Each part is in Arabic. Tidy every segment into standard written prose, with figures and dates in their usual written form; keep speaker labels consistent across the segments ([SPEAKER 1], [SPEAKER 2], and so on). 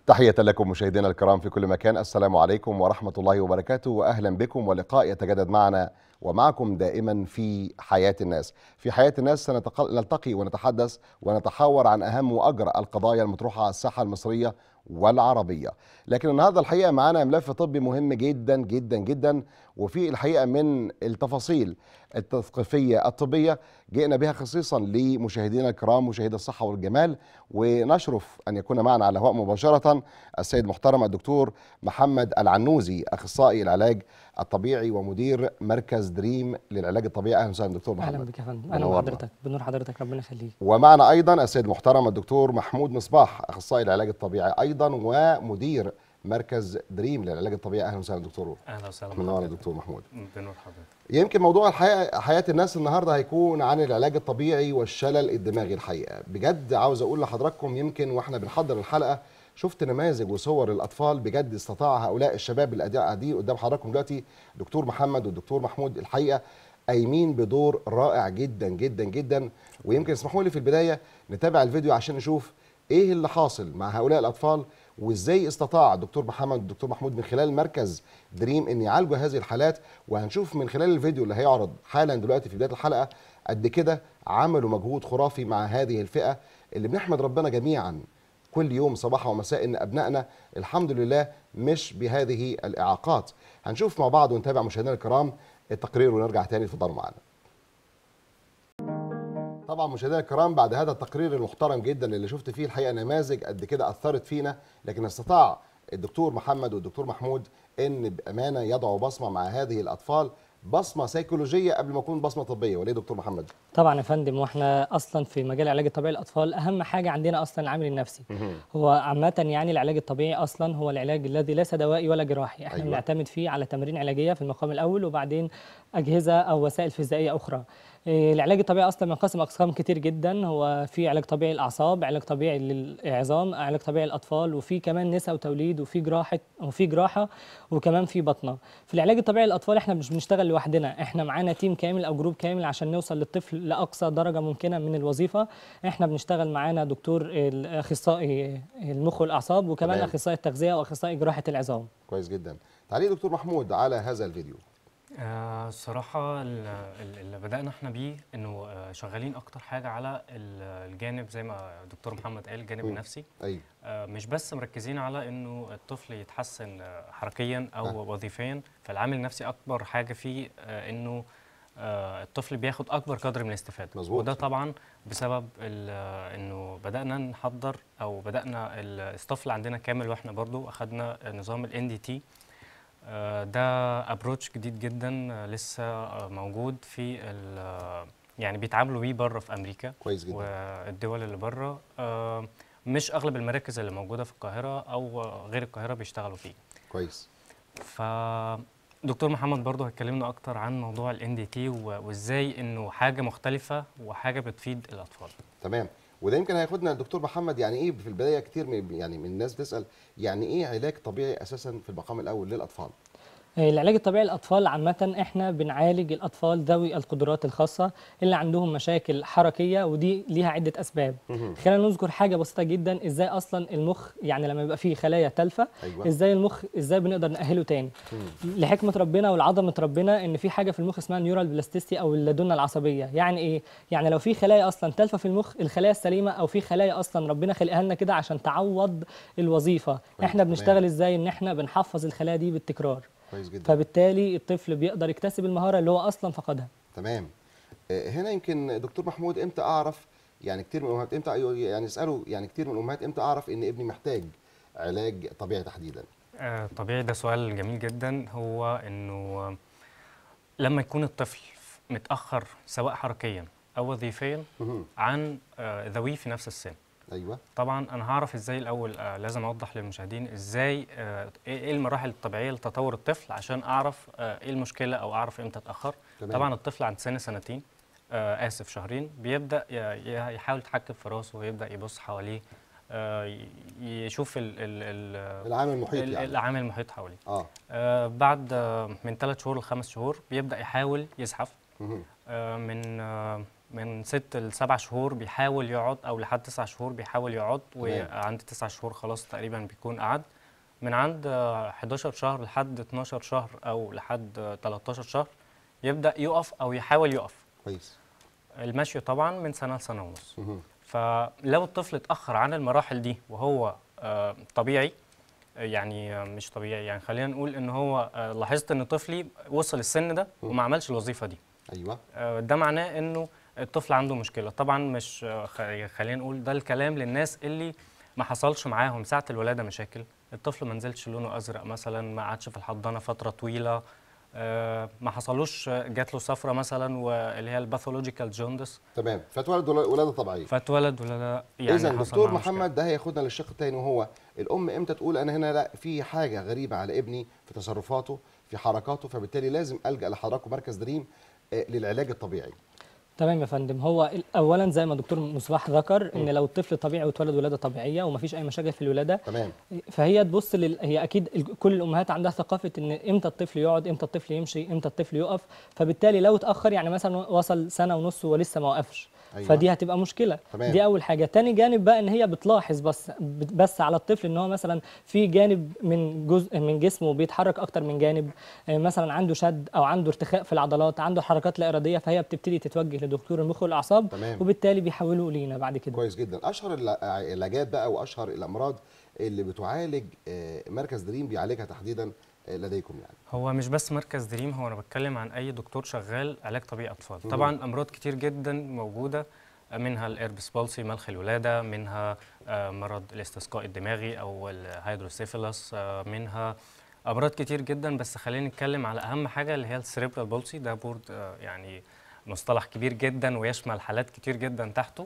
[SPEAKER 1] تحية لكم مشاهدينا الكرام في كل مكان. السلام عليكم ورحمة الله وبركاته، وأهلا بكم ولقاء يتجدد معنا ومعكم دائما في حياة الناس. في حياة الناس نلتقي ونتحدث ونتحاور عن أهم وأجرى القضايا المطروحة على الساحة المصرية والعربية. لكن النهاردة الحقيقة معنا ملف طبي مهم جدا جدا جدا، وفي الحقيقة من التفاصيل التثقيفية الطبية جئنا بها خصيصا لمشاهدينا الكرام مشاهدي الصحة والجمال، ونشرف أن يكون معنا على الهواء مباشرة السيد محترم الدكتور محمد العنوزي، أخصائي العلاج الطبيعي ومدير مركز دريم للعلاج الطبيعي. أهلا وسهلا دكتور محمد.
[SPEAKER 2] اهلا بك يا فندم. اهلا بحضرتك، بنور حضرتك، ربنا يخليك.
[SPEAKER 1] ومعنا أيضا السيد محترم الدكتور محمود مصباح، أخصائي العلاج الطبيعي أيضا ومدير مركز دريم للعلاج الطبيعي. اهلا وسهلا دكتور.
[SPEAKER 3] اهلا وسهلا
[SPEAKER 1] منور دكتور محمود.
[SPEAKER 3] بنور حضرتك.
[SPEAKER 1] يمكن موضوع حياة الناس النهارده هيكون عن العلاج الطبيعي والشلل الدماغي. الحقيقه بجد عاوز اقول لحضراتكم، يمكن واحنا بنحضر الحلقه شفت نماذج وصور الاطفال، بجد استطاع هؤلاء الشباب اللي قاعدين قدام حضراتكم دلوقتي دكتور محمد والدكتور محمود الحقيقه قايمين بدور رائع جدا جدا جدا. ويمكن اسمحوا لي في البدايه نتابع الفيديو عشان نشوف ايه اللي حاصل مع هؤلاء الاطفال، وازاي استطاع الدكتور محمد والدكتور محمود من خلال مركز دريم ان يعالجوا هذه الحالات. وهنشوف من خلال الفيديو اللي هيعرض حالا دلوقتي في بدايه الحلقه قد كده عملوا مجهود خرافي مع هذه الفئه اللي بنحمد ربنا جميعا كل يوم صباحا ومساء ان ابنائنا الحمد لله مش بهذه الاعاقات. هنشوف مع بعض ونتابع مشاهدينا الكرام التقرير ونرجع تاني. اتفضلوا معانا. طبعا مشاهدينا الكرام بعد هذا التقرير المحترم جدا اللي شفت فيه الحقيقه نماذج قد كده اثرت فينا، لكن استطاع الدكتور محمد والدكتور محمود ان بامانه يضعوا بصمه مع هذه الاطفال، بصمه سيكولوجيه قبل ما تكون بصمه طبيه. وليه دكتور محمد؟
[SPEAKER 2] طبعا يا فندم، واحنا اصلا في مجال العلاج الطبيعي للاطفال اهم حاجه عندنا اصلا العامل النفسي. هو عامه يعني العلاج الطبيعي اصلا هو العلاج الذي ليس دوائي ولا جراحي. احنا بنعتمد فيه على تمارين علاجيه في المقام الاول، وبعدين اجهزه او وسائل فيزيائيه اخرى. العلاج الطبيعي اصلا بينقسم اقسام كتير جدا. هو في علاج طبيعي للاعصاب، علاج طبيعي للعظام، علاج طبيعي للاطفال، وفي كمان نساء وتوليد، وفي جراحه، وكمان في بطنه. في العلاج الطبيعي للاطفال احنا مش بنشتغل لوحدنا، احنا معانا تيم كامل او جروب كامل عشان نوصل للطفل لاقصى درجه ممكنه من الوظيفه. احنا بنشتغل معانا دكتور اخصائي المخ والاعصاب، وكمان اخصائي التغذيه واخصائي جراحه العظام.
[SPEAKER 1] كويس جدا. تعالي دكتور محمود على هذا الفيديو.
[SPEAKER 3] الصراحة اللي بدأنا احنا بيه انه شغالين اكتر حاجة على الجانب زي ما دكتور محمد قال، الجانب النفسي.
[SPEAKER 1] أيوة.
[SPEAKER 3] مش بس مركزين على انه الطفل يتحسن حركيا او وظيفيا، فالعامل النفسي اكبر حاجة فيه انه الطفل بياخد اكبر قدر من الاستفادة.
[SPEAKER 1] مظبوط.
[SPEAKER 3] وده طبعا بسبب انه بدأنا نحضر او بدأنا الستاف اللي عندنا كامل، واحنا برضو اخدنا نظام ال NDT. ده ابروتش جديد جدا لسه موجود في يعني بيتعاملوا بيه بره في امريكا.
[SPEAKER 1] كويس جدا.
[SPEAKER 3] والدول اللي بره مش اغلب المراكز اللي موجوده في القاهره او غير القاهره بيشتغلوا فيه.
[SPEAKER 1] كويس.
[SPEAKER 3] دكتور محمد برضه هيكلمنا اكتر عن موضوع ال NDT وازاي انه حاجه مختلفه وحاجه بتفيد الاطفال.
[SPEAKER 1] تمام. وده يمكن هياخدنا الدكتور محمد، يعني ايه في البدايه كتير من الناس بتسال يعني ايه علاج طبيعي اساسا في المقام الاول للاطفال؟
[SPEAKER 2] العلاج الطبيعي للاطفال عامه احنا بنعالج الاطفال ذوي القدرات الخاصه اللي عندهم مشاكل حركيه، ودي ليها عده اسباب. خلينا نذكر حاجه بسيطه جدا، ازاي اصلا المخ يعني لما يبقى فيه خلايا تالفه.
[SPEAKER 1] أيوة.
[SPEAKER 2] ازاي المخ بنقدر ناهله تاني. لحكمه ربنا والعظمه ربنا ان في حاجه في المخ اسمها نيورال بلاستيستي او اللدنه العصبيه. يعني ايه؟ يعني لو في خلايا اصلا تالفه في المخ، الخلايا السليمه او في خلايا اصلا ربنا خلقها لنا كده عشان تعوض الوظيفه. احنا بنشتغل ازاي؟ ان احنا بنحفظ الخلايا دي بالتكرار.
[SPEAKER 1] كويس جدا.
[SPEAKER 2] فبالتالي الطفل بيقدر يكتسب المهاره اللي هو اصلا فقدها.
[SPEAKER 1] تمام. هنا يمكن دكتور محمود امتى اعرف، يعني كتير من الامهات امتى يعني يسالوا، يعني كتير من الامهات امتى اعرف ان ابني محتاج علاج طبيعي تحديدا؟
[SPEAKER 3] طبيعي، ده سؤال جميل جدا. هو انه لما يكون الطفل متاخر سواء حركيا او وظيفيا عن ذويه في نفس السن.
[SPEAKER 1] ايوه.
[SPEAKER 3] طبعا انا هعرف ازاي الاول. لازم اوضح للمشاهدين ازاي ايه المراحل الطبيعيه لتطور الطفل عشان اعرف ايه المشكله او اعرف امتى اتاخر. طبعا الطفل عند سن سنتين شهرين بيبدا يحاول يتحكم في راسه ويبدا يبص حواليه، يشوف
[SPEAKER 1] العامل المحيط، يعني
[SPEAKER 3] العامل المحيط حواليه. بعد من 3 شهور ل5 شهور بيبدا يحاول يزحف. من من 6 ل 7 شهور بيحاول يقعد، او لحد 9 شهور بيحاول يقعد، وعند 9 شهور خلاص تقريبا بيكون قعد. من عند 11 شهر لحد 12 شهر او لحد 13 شهر يبدأ يقف او يحاول يقف.
[SPEAKER 1] كويس.
[SPEAKER 3] المشي طبعا من سنة لسنة ونص. فلو الطفل اتأخر عن المراحل دي وهو طبيعي، يعني مش طبيعي، يعني خلينا نقول ان هو لاحظت ان طفلي وصل السن ده وما عملش الوظيفة دي،
[SPEAKER 1] ايوه،
[SPEAKER 3] ده معناه انه الطفل عنده مشكلة. طبعا مش خلينا نقول ده الكلام للناس اللي ما حصلش معاهم ساعة الولادة مشاكل، الطفل ما نزلش لونه أزرق مثلا، ما قعدش في الحضانة فترة طويلة، ما حصلوش جات له صفرة مثلا واللي هي الباثولوجيكال جوندس.
[SPEAKER 1] تمام، فاتولد ولاده طبيعيه.
[SPEAKER 3] فاتولد ولا يعني
[SPEAKER 1] اذا
[SPEAKER 3] حصل
[SPEAKER 1] دكتور
[SPEAKER 3] معاه مشكلة.
[SPEAKER 1] محمد ده هياخدنا للشق الثاني، وهو الام امتى تقول انا هنا لا في حاجه غريبه على ابني في تصرفاته في حركاته، فبالتالي لازم الجا لحضراتكم مركز دريم للعلاج الطبيعي.
[SPEAKER 2] تمام يا فندم. هو اولا زي ما دكتور مصباح ذكر ان لو الطفل طبيعي واتولد ولاده طبيعيه ومفيش اي مشاكل في الولاده،
[SPEAKER 1] تمام،
[SPEAKER 2] فهي تبص هي اكيد كل الامهات عندها ثقافه ان امتى الطفل يقعد، امتى الطفل يمشي، امتى الطفل يقف. فبالتالي لو اتاخر يعني مثلا وصل سنه ونص ولسه ما وقفش،
[SPEAKER 1] أيوة.
[SPEAKER 2] فدي هتبقى مشكله.
[SPEAKER 1] تمام.
[SPEAKER 2] دي اول حاجه. تاني جانب بقى ان هي بتلاحظ بس على الطفل ان هو مثلا في جانب من جزء من جسمه بيتحرك اكتر من جانب، مثلا عنده شد او عنده ارتخاء في العضلات، عنده حركات لا اراديه، فهي بتبتدي تتوجه لدكتور المخ والاعصاب.
[SPEAKER 1] تمام.
[SPEAKER 2] وبالتالي بيحولوا لينا بعد كده.
[SPEAKER 1] كويس جدا. اشهر العلاجات بقى واشهر الامراض اللي بتعالج مركز دريم بيعالجها تحديدا لديكم يعني؟
[SPEAKER 3] هو مش بس مركز دريم، هو انا بتكلم عن اي دكتور شغال علاج طبيعي اطفال. طبعا امراض كتير جدا موجوده، منها الاربس بالسي ملخ الولاده، منها مرض الاستسقاء الدماغي او الهيدروسيفالس، منها امراض كتير جدا. بس خلينا نتكلم على اهم حاجه اللي هي السيريبرال بالسي. ده بورد يعني مصطلح كبير جدا ويشمل حالات كتير جدا تحته.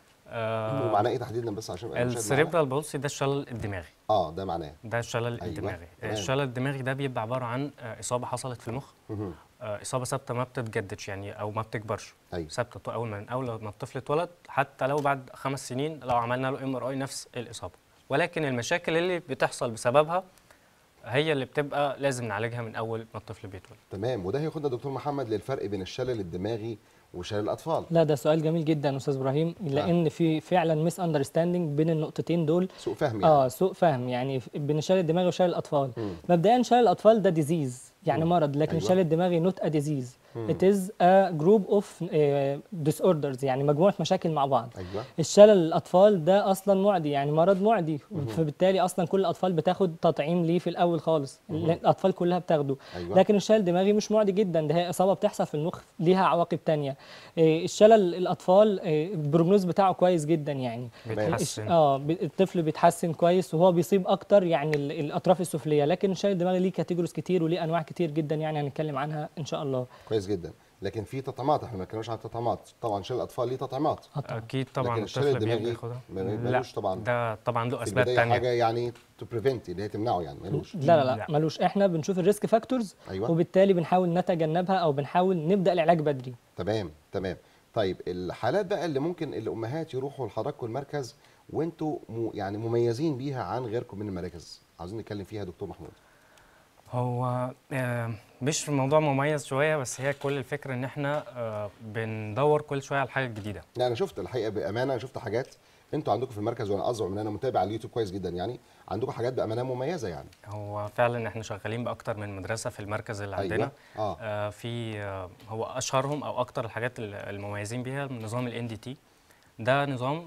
[SPEAKER 1] ومعناه ايه تحديدا بس عشان يبقى المشاهد معانا؟
[SPEAKER 3] السيريبرال بالسي ده الشلل الدماغي.
[SPEAKER 1] ده معناه
[SPEAKER 3] ده الشلل
[SPEAKER 1] أيوة.
[SPEAKER 3] الدماغي.
[SPEAKER 1] تمام.
[SPEAKER 3] الشلل الدماغي ده بيبقى عباره عن اصابه حصلت في المخ، اصابه ثابته ما بتتجددش يعني او ما بتكبرش.
[SPEAKER 1] أيوة.
[SPEAKER 3] ثابته من اول ما الطفل اتولد، حتى لو بعد 5 سنين لو عملنا له MRI نفس الاصابه. ولكن المشاكل اللي بتحصل بسببها هي اللي بتبقى لازم نعالجها من اول ما الطفل بيتولد.
[SPEAKER 1] تمام. وده هياخدنا دكتور محمد للفرق بين الشلل الدماغي وشلل الاطفال.
[SPEAKER 2] لا ده سؤال جميل جدا استاذ ابراهيم، لان في فعلا ميس اندرستاندينج بين النقطتين دول.
[SPEAKER 1] سوء فهم يعني.
[SPEAKER 2] سوء فهم يعني بين الشلل الدماغي وشلل الاطفال. مبدئيا شلل الاطفال ده ديزيز يعني مرض، لكن الشلل الدماغي نوت ا ديزيز. It is a group of disorders، يعني مجموعة مشاكل مع بعض.
[SPEAKER 1] أيوة.
[SPEAKER 2] الشلل الأطفال ده أصلا معدي، يعني مرض معدي، فبالتالي أصلا كل الأطفال بتاخد تطعيم ليه في الأول خالص، الأطفال كلها بتاخده.
[SPEAKER 1] أيوة.
[SPEAKER 2] لكن الشلل الدماغي مش معدي جدا، ده هي إصابة بتحصل في المخ ليها عواقب تانية. الشلل الأطفال البروجنوز بتاعه كويس جدا يعني.
[SPEAKER 3] بيتحسن.
[SPEAKER 2] الطفل بيتحسن كويس وهو بيصيب أكتر يعني الأطراف السفلية، لكن الشلل الدماغي ليه كاتيجوريز كتير وليه أنواع كتير جدا يعني هنتكلم عنها إن شاء الله.
[SPEAKER 1] كويس جدا. لكن في تطعيمات، احنا ما اتكلمناش عن التطعيمات. طبعا شلل الاطفال ليه تطعيمات
[SPEAKER 3] اكيد طبعا.
[SPEAKER 1] لكن الشلل
[SPEAKER 3] الطفل
[SPEAKER 1] الدماغي
[SPEAKER 3] بياخدها.
[SPEAKER 1] ملوش طبعا.
[SPEAKER 3] ده طبعا له
[SPEAKER 1] في
[SPEAKER 3] اسباب
[SPEAKER 1] البداية
[SPEAKER 3] تانية.
[SPEAKER 1] حاجه يعني تو بريفنت اللي هي تمنعه يعني ملوش.
[SPEAKER 2] لا ملوش. احنا بنشوف الريسك فاكتورز.
[SPEAKER 1] أيوة.
[SPEAKER 2] وبالتالي بنحاول نتجنبها او بنحاول نبدا العلاج بدري.
[SPEAKER 1] تمام. طيب الحالات بقى اللي ممكن الامهات يروحوا لحضراتكم المركز وانتوا يعني مميزين بيها عن غيركم من المراكز، عاوزين نتكلم فيها دكتور محمود.
[SPEAKER 3] هو مش الموضوع مميز شويه، بس هي كل الفكره ان احنا بندور كل شويه على الحاجه الجديده.
[SPEAKER 1] لا انا شفت الحقيقه بامانه، انا شفت حاجات انتوا عندكم في المركز، وانا ازعم ان انا متابع على اليوتيوب كويس جدا يعني، عندكم حاجات بامانه مميزه يعني.
[SPEAKER 3] هو فعلا احنا شغالين باكتر من مدرسه في المركز اللي عندنا.
[SPEAKER 1] أيوة.
[SPEAKER 3] في هو اشهرهم او اكتر الحاجات المميزين بيها نظام الNDT. ده نظام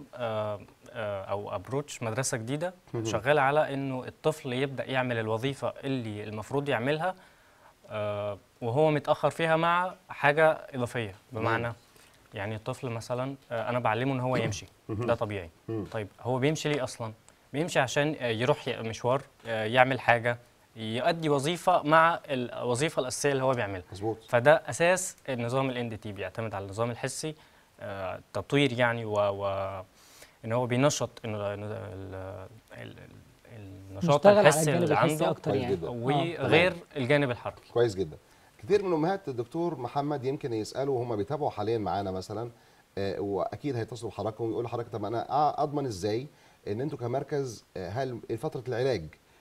[SPEAKER 3] او ابروتش مدرسه جديده شغاله على انه الطفل يبدا يعمل الوظيفه اللي المفروض يعملها وهو متاخر فيها مع حاجه اضافيه. بمعنى يعني الطفل مثلا انا بعلمه ان هو يمشي، ده طبيعي. طيب هو بيمشي ليه اصلا؟ بيمشي عشان يروح مشوار، يعمل حاجه، يؤدي وظيفه مع الوظيفه الاساسيه اللي هو بيعملها.
[SPEAKER 1] مظبوط.
[SPEAKER 3] فده اساس النظام الNDT، بيعتمد على النظام الحسي، تطوير يعني ان هو بينشط النشاط الحسي اللي عنده
[SPEAKER 2] أكتر يعني.
[SPEAKER 3] وغير الجانب الحركي.
[SPEAKER 1] كويس جدا. كتير من امهات الدكتور محمد يمكن يسالوا وهم بيتابعوا حاليا معانا مثلا، واكيد هيتصلوا بحضراتكم ويقولوا لحضرتك طب انا اضمن ازاي ان انتوا كمركز هل فتره العلاج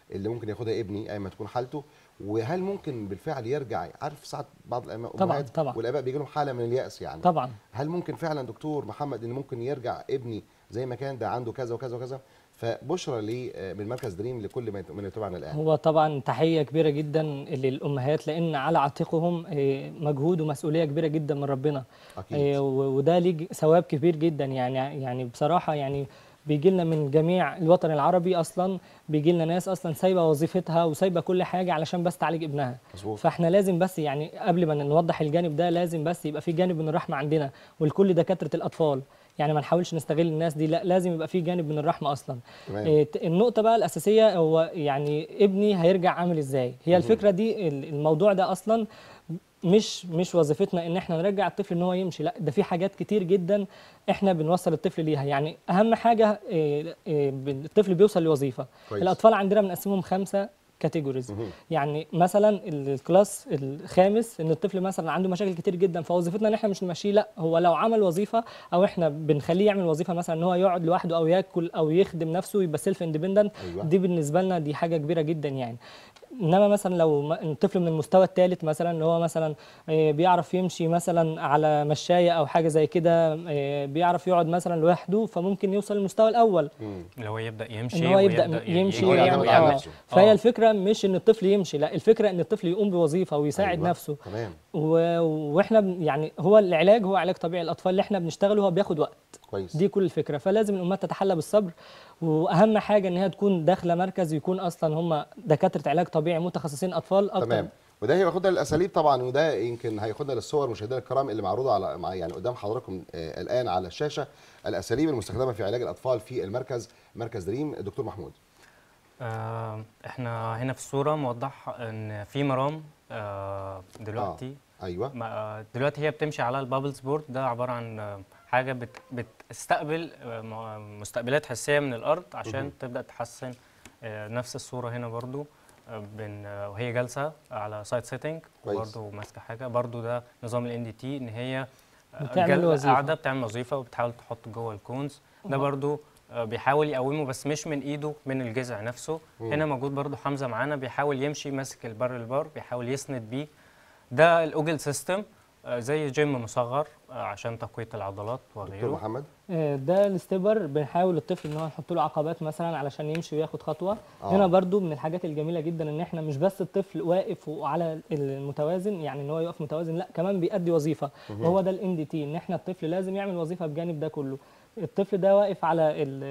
[SPEAKER 1] اللي ممكن ياخدها ابني ايا ما تكون حالته؟ وهل ممكن بالفعل يرجع؟ عارف ساعات بعض الامهات
[SPEAKER 2] طبعا
[SPEAKER 1] والاباء بيجي لهم حاله من الياس يعني.
[SPEAKER 2] طبعا.
[SPEAKER 1] هل ممكن فعلا دكتور محمد ان ممكن يرجع ابني زي ما كان ده عنده كذا وكذا وكذا؟ فبشرى لي من مركز دريم لكل من يتابعنا الان.
[SPEAKER 2] هو طبعا تحيه كبيره جدا للامهات، لان على عاتقهم مجهود ومسؤوليه كبيره جدا من ربنا.
[SPEAKER 1] اكيد.
[SPEAKER 2] وده ليه ثواب كبير جدا يعني بصراحه يعني بيجي لنا من جميع الوطن العربي، اصلا بيجي لنا ناس اصلا سايبه وظيفتها وسايبه كل حاجه علشان بس تعالج ابنها.
[SPEAKER 1] مظبوط.
[SPEAKER 2] فاحنا لازم بس يعني قبل ما نوضح الجانب ده لازم بس يبقى في جانب من الرحمه عندنا ولكل دكاتره الاطفال. يعني ما نحاولش نستغل الناس دي، لا لازم يبقى في جانب من الرحمه اصلا. النقطه بقى الاساسيه هو يعني ابني هيرجع عامل ازاي؟ هي الفكره دي، الموضوع ده اصلا مش وظيفتنا ان احنا نرجع الطفل ان هو يمشي، لا ده في حاجات كتير جدا احنا بنوصل الطفل ليها. يعني اهم حاجه الطفل بيوصل لوظيفه.
[SPEAKER 1] كويس.
[SPEAKER 2] الاطفال عندنا بنقسمهم 5 كاتيجوريز. يعني مثلا الكلاس الخامس ان الطفل مثلا عنده مشاكل كتير جدا، فوظيفتنا ان احنا مش نمشيه، لا هو لو عمل وظيفه او احنا بنخليه يعمل وظيفه، مثلا ان هو يقعد لوحده او ياكل او يخدم نفسه يبقى سيلف اندبندنت.
[SPEAKER 1] أيوة.
[SPEAKER 2] دي بالنسبه لنا دي حاجه كبيره جدا يعني. انما مثلا لو الطفل من المستوى الثالث مثلا اللي هو مثلا بيعرف يمشي مثلا على مشايه او حاجه زي كده، بيعرف يقعد مثلا لوحده، فممكن يوصل للمستوى الاول
[SPEAKER 3] اللي هو يبدا يمشي،
[SPEAKER 2] ان هو يبدا يمشي ويعمل. فهي الفكره مش ان الطفل يمشي، لا الفكره ان الطفل يقوم بوظيفه ويساعد
[SPEAKER 1] أيوة.
[SPEAKER 2] نفسه.
[SPEAKER 1] تمام.
[SPEAKER 2] واحنا يعني هو العلاج هو علاج طبيعي الاطفال اللي احنا بنشتغله هو بياخد وقت.
[SPEAKER 1] كويس.
[SPEAKER 2] دي كل الفكره. فلازم الامهات تتحلى بالصبر، واهم حاجه ان هي تكون داخله مركز يكون اصلا هم دكاتره علاج طبيعي متخصصين اطفال اكتر.
[SPEAKER 1] تمام. وده هياخدنا للاساليب طبعا، وده يمكن هياخدنا للصور مشاهدينا الكرام اللي معروضه على يعني قدام حضراتكم الان على الشاشه، الاساليب المستخدمه في علاج الاطفال في المركز، مركز دريم. دكتور محمود،
[SPEAKER 3] احنا هنا في الصوره موضح ان في مرام دلوقتي.
[SPEAKER 1] ايوه.
[SPEAKER 3] دلوقتي هي بتمشي على البابلز بورد. ده عباره عن حاجه بتستقبل مستقبلات حسيه من الارض عشان تبدا تحسن. نفس الصوره هنا برضو وهي جالسه على سايد سيتنج وبرضو ماسكه حاجه. برضو ده نظام الان دي تي، ان هي قاعده بتعمل وظيفه وبتحاول تحط جوه الكونز. ده برضو بيحاول يقومه بس مش من ايده، من الجذع نفسه. هنا موجود برضو حمزه معانا بيحاول يمشي ماسك البار بيحاول يسند بيه. ده الاوجل سيستم، زي جيم مصغر عشان تقويه العضلات وغيره.
[SPEAKER 1] دكتور محمد،
[SPEAKER 2] ده الستيبر، بنحاول الطفل ان هو نحط له عقبات مثلا علشان يمشي وياخد خطوه. هنا برضو من الحاجات الجميله جدا ان احنا مش بس الطفل واقف وعلى المتوازن، يعني ان هو يقف متوازن، لا كمان بيأدي وظيفه. وهو ده الان دي تي، ان احنا الطفل لازم يعمل وظيفه بجانب ده كله. الطفل ده واقف على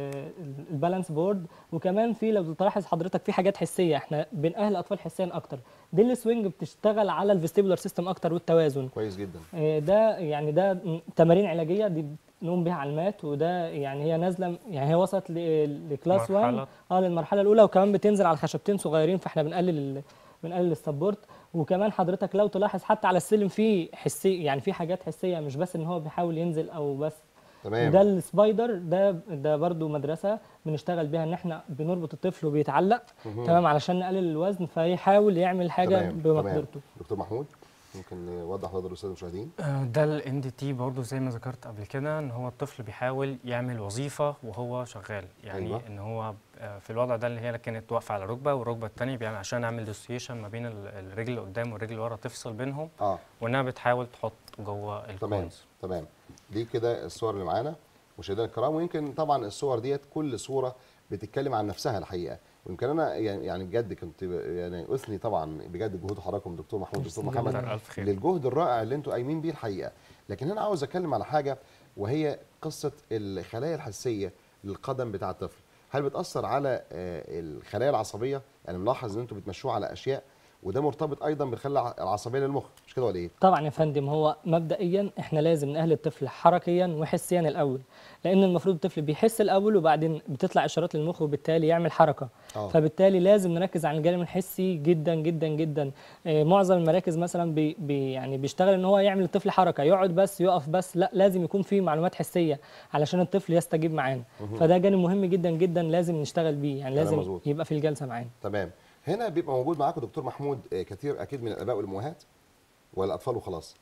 [SPEAKER 2] البالانس بورد، وكمان في لو تلاحظ حضرتك في حاجات حسيه، احنا بنأهل الاطفال حسيا اكتر. دي السوينج بتشتغل على الفيستيبولار سيستم اكتر والتوازن.
[SPEAKER 1] كويس جدا.
[SPEAKER 2] ده يعني ده تمارين علاجيه دي نقوم بها على المات، وده يعني هي نازله، يعني هي وصلت لكلاس 1 للمرحله الاولى، وكمان بتنزل على خشبتين صغيرين، فاحنا بنقلل السبورت. وكمان حضرتك لو تلاحظ حتى على السلم في حسيه، يعني في حاجات حسيه، مش بس ان هو بيحاول ينزل او بس.
[SPEAKER 1] تمام.
[SPEAKER 2] ده السبايدر، ده برضو مدرسه بنشتغل بيها، ان احنا بنربط الطفل وبيتعلق تمام علشان نقلل الوزن فيحاول يعمل حاجه بمقدرته.
[SPEAKER 1] دكتور محمود، ممكن نوضح لحضرتك الساده المشاهدين؟
[SPEAKER 3] ده الان دي تي برضه زي ما ذكرت قبل كده، ان هو الطفل بيحاول يعمل وظيفه وهو شغال. يعني أيوة. ان هو في الوضع ده اللي هي كانت واقفه على ركبه والركبه الثانيه، بيعمل عشان نعمل ديسوسيشن ما بين الرجل اللي قدام والرجل اللي ورا، تفصل بينهم. وانها بتحاول تحط جوه الكونز.
[SPEAKER 1] تمام. دي كده الصور اللي معانا مشاهدينا الكرام، ويمكن طبعا الصور ديت كل صوره بتتكلم عن نفسها الحقيقه. ويمكن انا يعني بجد كنت يعني اثني طبعا بجد جهود حضراتكم دكتور محمود دكتور محمد للجهد الرائع اللي انتم قايمين بيه الحقيقه. لكن انا عاوز اتكلم على حاجه، وهي قصه الخلايا الحسيه للقدم بتاع الطفل. هل بتاثر على الخلايا العصبيه؟ يعني ملاحظ ان انتم بتمشوه على اشياء، وده مرتبط ايضا بالخلايا العصبيه للمخ، مش كده ولا ايه؟
[SPEAKER 2] طبعا يا فندم. هو مبدئيا احنا لازم نأهل الطفل حركيا وحسيا الاول، لان المفروض الطفل بيحس الاول وبعدين بتطلع اشارات للمخ وبالتالي يعمل حركه. فبالتالي لازم نركز على الجانب الحسي جدا جدا جدا. معظم المراكز مثلا يعني بيشتغل ان هو يعمل الطفل حركه، يقعد بس يقف بس، لا لازم يكون في معلومات حسيه علشان الطفل يستجيب معانا. فده جانب مهم جدا جدا لازم نشتغل بيه، يعني لازم مزبوط. يبقى في الجلسه معانا.
[SPEAKER 1] تمام. هنا بيبقى موجود معاكم دكتور محمود كثير اكيد من الاباء والامهات ولا الاطفال وخلاص؟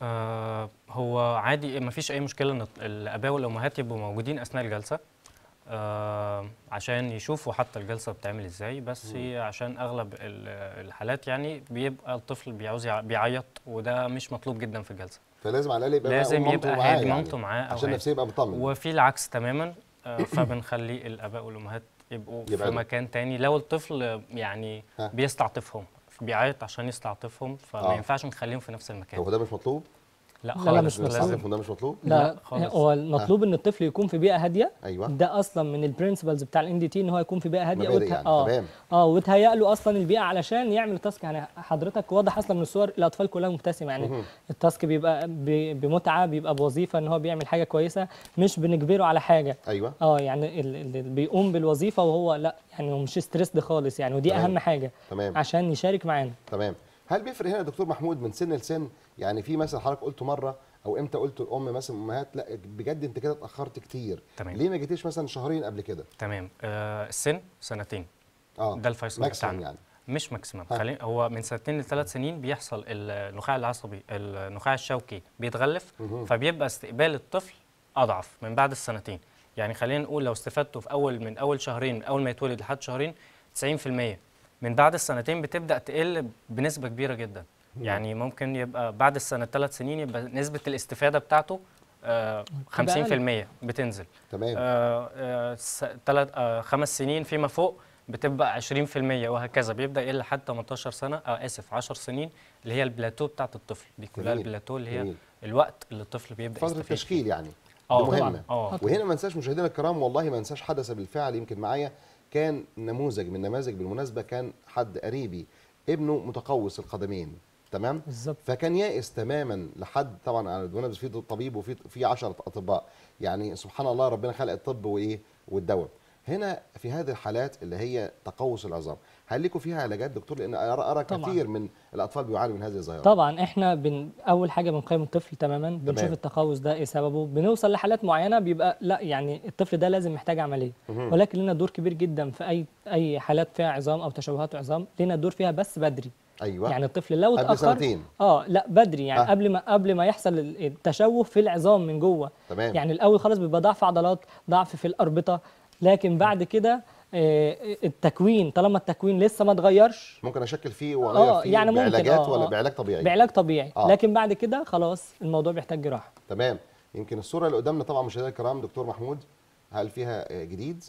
[SPEAKER 3] هو عادي، ما فيش اي مشكله ان الاباء والامهات يبقوا موجودين اثناء الجلسه. عشان يشوفوا حتى الجلسه بتعمل ازاي، بس عشان اغلب الحالات يعني بيبقى الطفل بيعوز بيعيط، وده مش مطلوب جدا في الجلسه.
[SPEAKER 1] فلازم على الاقل يبقى
[SPEAKER 3] لازم يبقى
[SPEAKER 1] معاه
[SPEAKER 3] هادي،
[SPEAKER 1] يعني
[SPEAKER 3] مامته معاه
[SPEAKER 1] عشان نفسيه يبقى مطمن.
[SPEAKER 3] وفي العكس تماما، فبنخلي الاباء والامهات يبقوا في مكان تاني لو الطفل يعني بيستعطفهم، بيعيط عشان يستعطفهم، فما ينفعش نخليهم في نفس المكان.
[SPEAKER 1] هو ده مش مطلوب؟
[SPEAKER 3] لا
[SPEAKER 2] لا لا مش
[SPEAKER 1] مطلوب. ده مش مطلوب؟
[SPEAKER 2] لا خالص. هو المطلوب ان الطفل يكون في بيئه هاديه.
[SPEAKER 1] ايوه
[SPEAKER 2] ده اصلا من البرنسبلز بتاع الان دي تي، ان هو يكون في بيئه هاديه
[SPEAKER 1] يعني. تمام.
[SPEAKER 2] وتهيأ له اصلا البيئه علشان يعمل التاسك. يعني حضرتك واضح اصلا من الصور الاطفال كلها مبتسمه، يعني التاسك بيبقى بمتعه، بيبقى بوظيفه ان هو بيعمل حاجه كويسه، مش بنجبره على حاجه.
[SPEAKER 1] ايوه
[SPEAKER 2] يعني اللي بيقوم بالوظيفه وهو لا يعني هو مش ستريسد خالص يعني، ودي
[SPEAKER 1] تمام.
[SPEAKER 2] اهم حاجه.
[SPEAKER 1] تمام.
[SPEAKER 2] عشان يشارك معانا.
[SPEAKER 1] تمام. هل بيفرق هنا يا دكتور محمود من سن لسن؟ يعني في مثلا حضرتك قلته مره، او امتى قلت الام مثلا امهات لا بجد انت كده اتاخرت كتير،
[SPEAKER 3] تمام.
[SPEAKER 1] ليه ما جيتيش مثلا شهرين قبل كده؟
[SPEAKER 3] تمام. السن سنتين. ده الفيصل بتاعنا
[SPEAKER 1] يعني.
[SPEAKER 3] مش ماكسيمم. هو من 2 ل3 سنين بيحصل النخاع العصبي، النخاع الشوكي بيتغلف، فبيبقى استقبال الطفل اضعف من بعد السنتين. يعني خلينا نقول لو استفادته في من اول شهرين، من اول ما يتولد لحد شهرين 90%، من بعد السنتين بتبدا تقل بنسبه كبيره جدا. يعني ممكن يبقى بعد السنه 3 سنين يبقى نسبه الاستفاده بتاعته 50% بتنزل.
[SPEAKER 1] تمام.
[SPEAKER 3] 5 سنين فيما فوق بتبقى 20%، وهكذا بيبدا يقل لحد 18 سنه، 10 سنين، اللي هي البلاتو بتاعت الطفل دي كلها. البلاتو اللي هي الوقت اللي الطفل بيبدا
[SPEAKER 1] فتره التشكيل يعني. مهمه. وهنا ما ننساش مشاهدينا الكرام، والله ما ننساش حدث بالفعل. يمكن معايا كان نموذج من نماذج، بالمناسبه كان حد قريبي ابنه متقوس القدمين، تمام؟
[SPEAKER 2] بالظبط.
[SPEAKER 1] فكان يائس تماما لحد طبعا على بالمناسبه في طبيب وفي 10 اطباء، يعني سبحان الله ربنا خلق الطب والدواء. هنا في هذه الحالات اللي هي تقوس العظام، هل لكم فيها علاجات دكتور؟ لان ارى كثير من الاطفال بيعانوا من هذه الظاهره.
[SPEAKER 2] طبعا احنا اول حاجه بنقيم الطفل تماما، بنشوف التقوس ده ايه سببه، بنوصل لحالات معينه بيبقى لا يعني الطفل ده لازم محتاج عمليه، ولكن لنا دور كبير جدا في اي حالات فيها عظام او تشوهات عظام، لنا دور فيها بس بدري.
[SPEAKER 1] ايوه
[SPEAKER 2] يعني الطفل لو اتاخر
[SPEAKER 1] قبل سنتين
[SPEAKER 2] لا بدري يعني قبل ما يحصل التشوه في العظام من جوه.
[SPEAKER 1] تمام.
[SPEAKER 2] يعني الاول خلاص بيبقى ضعف عضلات، ضعف في الاربطه، لكن بعد كده التكوين، طالما التكوين لسه ما اتغيرش
[SPEAKER 1] ممكن اشكل فيه واغير فيه
[SPEAKER 2] يعني
[SPEAKER 1] بعلاجات ولا بعلاج طبيعي؟
[SPEAKER 2] بعلاج طبيعي. لكن بعد كده خلاص الموضوع بيحتاج جراحه.
[SPEAKER 1] تمام. يمكن الصوره اللي قدامنا طبعا مشاهدينا الكرام دكتور محمود، هل فيها جديد؟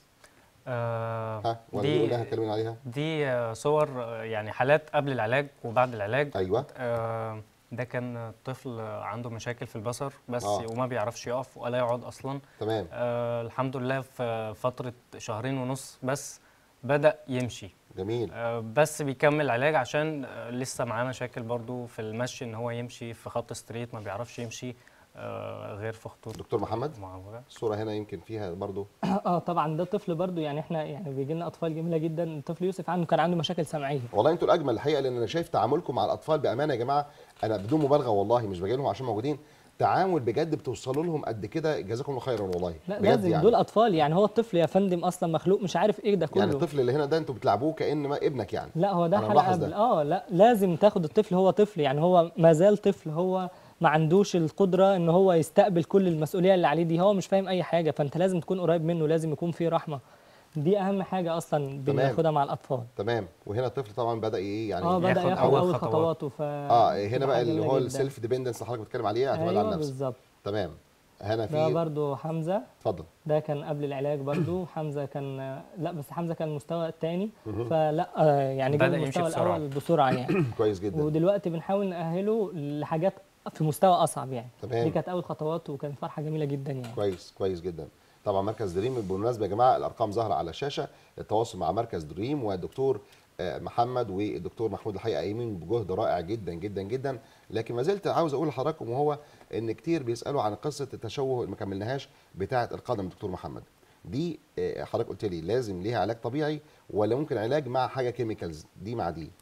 [SPEAKER 1] ولا دي اللي هنتكلم عليها؟
[SPEAKER 3] دي صور يعني حالات قبل العلاج وبعد العلاج.
[SPEAKER 1] ايوه.
[SPEAKER 3] ده كان طفل عنده مشاكل في البصر بس وما بيعرفش يقف ولا يقعد اصلا.
[SPEAKER 1] تمام.
[SPEAKER 3] الحمد لله في فتره 2.5 شهور بس بدأ يمشي.
[SPEAKER 1] جميل.
[SPEAKER 3] بس بيكمل علاج عشان لسه معاه مشاكل برضو في المشي، ان هو يمشي في خط ستريت ما بيعرفش يمشي غير في خطوط.
[SPEAKER 1] دكتور محمد
[SPEAKER 3] معوجة.
[SPEAKER 1] الصوره هنا يمكن فيها برضو
[SPEAKER 2] طبعا ده طفل برضو، يعني احنا يعني بيجي لنا اطفال جميله جدا. الطفل يوسف كان عنده مشاكل سمعيه.
[SPEAKER 1] والله انتوا الاجمل الحقيقه، لان انا شايف تعاملكم مع الاطفال بامانه يا جماعه، انا بدون مبالغه والله مش باجي لهم عشان موجودين، تعامل بجد بتوصلوا لهم قد كده، جزاكم الله خيرا والله.
[SPEAKER 2] لا لازم يعني. دول اطفال يعني، هو الطفل يا فندم اصلا مخلوق مش عارف ايه ده كله.
[SPEAKER 1] يعني الطفل اللي هنا ده انتوا بتلعبوه كأن ما ابنك يعني؟
[SPEAKER 2] لا هو ده حلقه قبل. لا لازم تاخد الطفل، هو طفل يعني، هو ما زال طفل، هو ما عندوش القدره ان هو يستقبل كل المسؤوليه اللي عليه دي، هو مش فاهم اي حاجه، فانت لازم تكون قريب منه، لازم يكون فيه رحمه. دي اهم حاجه اصلا بناخدها مع الاطفال.
[SPEAKER 1] تمام. وهنا الطفل طبعا بدا ايه يعني
[SPEAKER 2] بدا ياخد اول خطواته.
[SPEAKER 1] هنا بقى اللي هو السيلف ديبندنس اللي حضرتك بتتكلم عليه، اعتماد على النفس.
[SPEAKER 2] بالظبط.
[SPEAKER 1] تمام. هنا في
[SPEAKER 2] ده برضو حمزه.
[SPEAKER 1] اتفضل.
[SPEAKER 2] ده كان قبل العلاج برضو. حمزه كان بس حمزه كان المستوى الثاني، فلا يعني جاب المستوى الاول بسرعه يعني.
[SPEAKER 1] كويس جدا.
[SPEAKER 2] ودلوقتي بنحاول نأهله لحاجات في مستوى اصعب يعني.
[SPEAKER 1] تمام.
[SPEAKER 2] دي كانت اول خطوات وكانت فرحه جميله جدا يعني.
[SPEAKER 1] كويس جدا. طبعا مركز دريم بالمناسبه يا جماعه الارقام ظاهره على الشاشه، التواصل مع مركز دريم والدكتور محمد والدكتور محمود الحقيقه قايمين بجهد رائع جدا جدا جدا. لكن ما زلت عاوز اقول لحضراتكم وهو ان كتير بيسالوا عن قصه التشوه اللي ما كملناهاش بتاعه القدم. دكتور محمد دي حضرتك قلت لي لازم ليها علاج طبيعي ولا ممكن علاج مع حاجه كيميكالز دي مع دي؟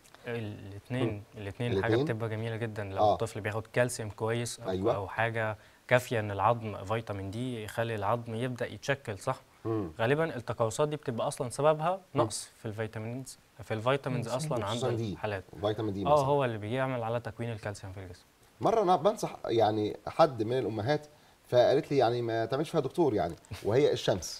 [SPEAKER 3] الاثنين حاجه بتبقى جميله جدا لو الطفل بياخد كالسيوم كويس أو حاجه كافيه ان العظم فيتامين دي يخلي العظم يبدا يتشكل صح. غالبا التقوسات دي بتبقى اصلا سببها نقص في الفيتامينز اصلا عند الحالات.
[SPEAKER 1] فيتامين دي مثلا
[SPEAKER 3] هو اللي بيعمل على تكوين الكالسيوم في الجسم.
[SPEAKER 1] مره انا بنصح يعني حد من الامهات فقالت لي يعني ما تعملش فيها دكتور يعني، وهي الشمس.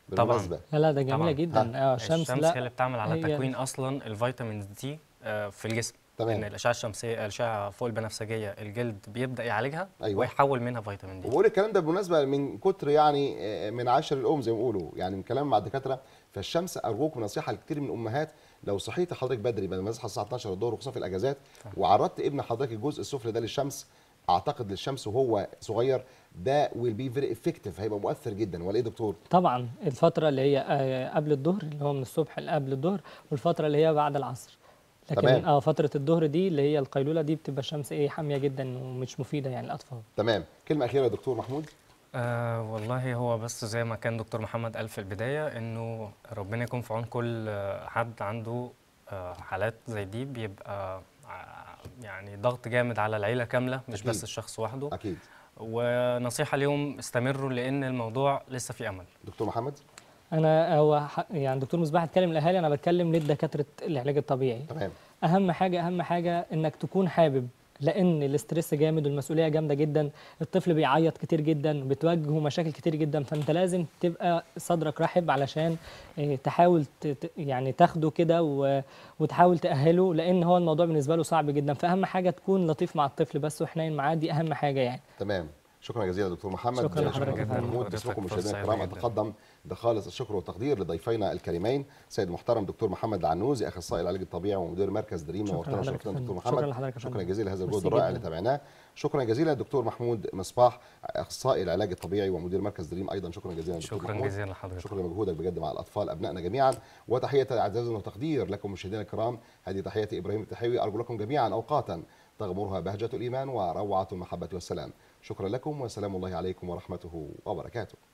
[SPEAKER 1] بالمناسبه.
[SPEAKER 2] لا ده جميله
[SPEAKER 3] طبعاً.
[SPEAKER 2] جدا.
[SPEAKER 3] الشمس
[SPEAKER 2] لا
[SPEAKER 3] هي اللي بتعمل على
[SPEAKER 2] هي
[SPEAKER 3] تكوين اصلا الفيتامين دي في الجسم.
[SPEAKER 1] تمام.
[SPEAKER 3] ان الاشعه الشمسيه، الاشعه فوق البنفسجيه، الجلد بيبدا يعالجها
[SPEAKER 1] أيوة.
[SPEAKER 3] ويحول منها فيتامين دي.
[SPEAKER 1] وبقول الكلام ده بالمناسبه من كتر يعني من عشر الام زي ما بيقولوا، يعني من كلام مع الدكاتره. فالشمس ارجوكم نصيحه لكثير من الامهات، لو صحيتي حضرتك بدري بدل ما تصحى الساعه 12 الظهر وخصوصا في الاجازات، وعرضت ابن حضرتك الجزء السفلي ده للشمس، اعتقد للشمس وهو صغير ده ويل بي فيري افكتيف، هيبقى مؤثر جدا. ولا ايه دكتور؟
[SPEAKER 2] طبعا الفتره اللي هي قبل الظهر، اللي هو من الصبح قبل الظهر، والفتره اللي هي بعد العصر. لكن
[SPEAKER 1] تمام.
[SPEAKER 2] فتره الظهر دي اللي هي القيلوله دي بتبقى الشمس حاميه جدا ومش مفيده يعني للاطفال.
[SPEAKER 1] تمام. كلمه اخيره يا دكتور محمود.
[SPEAKER 3] والله هو بس زي ما كان دكتور محمد قال في البداية، إنه ربنا يكون في عون كل حد عنده حالات زي دي. بيبقى يعني ضغط جامد على العيلة كاملة، مش
[SPEAKER 1] أكيد.
[SPEAKER 3] بس الشخص وحده.
[SPEAKER 1] اكيد.
[SPEAKER 3] ونصيحة اليوم استمروا، لأن الموضوع لسه فيه أمل.
[SPEAKER 1] دكتور محمد.
[SPEAKER 2] يعني دكتور مصباح اتكلم الاهالي، انا بتكلم للدكاتره العلاج الطبيعي.
[SPEAKER 1] تمام.
[SPEAKER 2] اهم حاجه انك تكون حابب، لان الاسترس جامد والمسؤوليه جامده جدا. الطفل بيعيط كتير جدا، بتواجهه مشاكل كتير جدا، فانت لازم تبقى صدرك رحب علشان تحاول يعني تاخده كده وتحاول تاهله، لان هو الموضوع بالنسبه له صعب جدا. فاهم حاجه تكون لطيف مع الطفل بس وحنين معاه، دي اهم حاجه يعني.
[SPEAKER 1] تمام. شكرا جزيلا دكتور محمد.
[SPEAKER 2] شكرا لحضرتك
[SPEAKER 1] دكتور
[SPEAKER 2] جدا.
[SPEAKER 1] محمود. باسمكم مشاهدينا الكرام اتقدم بخالص الشكر والتقدير لضيفينا الكريمين سيد المحترم دكتور محمد العنوزي، اخصائي العلاج الطبيعي ومدير مركز دريم.
[SPEAKER 2] شكرا
[SPEAKER 1] دكتور محمد.
[SPEAKER 2] شكرا لحضرتك.
[SPEAKER 1] شكرا جزيلا لهذا الجهد الرائع اللي تابعناه. شكرا جزيلا دكتور محمود مصباح، اخصائي العلاج الطبيعي ومدير مركز دريم ايضا. شكرا جزيلا دكتور
[SPEAKER 3] شكرا
[SPEAKER 1] محمود.
[SPEAKER 3] جزيلا لحضرتك.
[SPEAKER 1] شكرا لمجهودك بجد مع الاطفال ابنائنا جميعا. وتحيه اعزاز وتقدير لكم مشاهدينا الكرام. هذه تحياتي ابراهيم التحيوي، ارجو لكم جميعا اوقاتا تغمرها بهجة الإيمان وروعة المحبة والسلام. شكرا لكم وسلام الله عليكم ورحمته وبركاته.